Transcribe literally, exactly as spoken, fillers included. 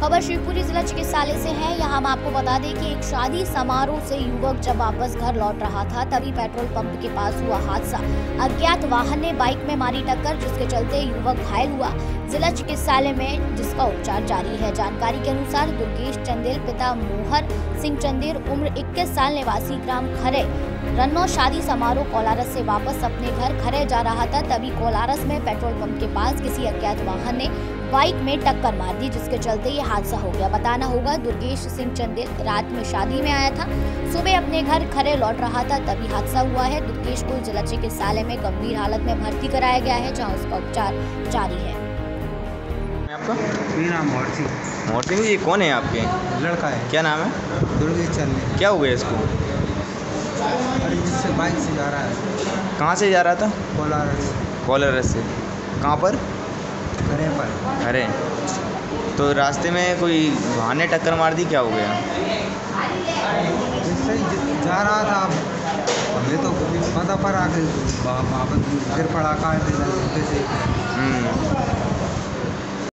खबर शिवपुरी जिला चिकित्सालय से है। यहाँ हम आपको बता दें कि एक शादी समारोह से युवक जब वापस घर लौट रहा था तभी पेट्रोल पंप के पास हुआ हादसा। अज्ञात वाहन ने बाइक में मारी टक्कर, जिसके चलते युवक घायल हुआ। जिला चिकित्सालय में जिसका उपचार जारी है। जानकारी के अनुसार दुर्गेश चंदेल पिता मोहर सिंह चंदेल उम्र इक्कीस साल निवासी ग्राम खरे रन्नो शादी समारोह कोलारस से वापस अपने घर खरे जा रहा था। तभी कोलारस में पेट्रोल पंप के पास किसी अज्ञात वाहन ने बाइक में टक्कर मार दी, जिसके चलते ये हादसा हो गया। बताना होगा दुर्गेश सिंह चंदेल रात में शादी में आया था, सुबह अपने घर खरे लौट रहा था तभी हादसा हुआ है। दुर्गेश को जिला चिकित्सालय में गंभीर हालत में भर्ती कराया गया है, जहां उसका उपचार जारी है। आपका मेरा नाम मोहर सिंह। मोहर सिंह जी, कौन है आपके? लड़का है। क्या नाम है? दुर्गेश चंदेल। क्या हो गया इसको? अरे जिससे बाइक से जा रहा है। कहाँ से जा रहा था? कोलारस। कोलारस से कहाँ पर? घरे पर। अरे तो रास्ते में कोई वाहन ने टक्कर मार दी, क्या हो गया? जिससे जा रहा था, हमें तो पता पड़ा कि वहाँ पर गिर पड़ा काट से। हम्म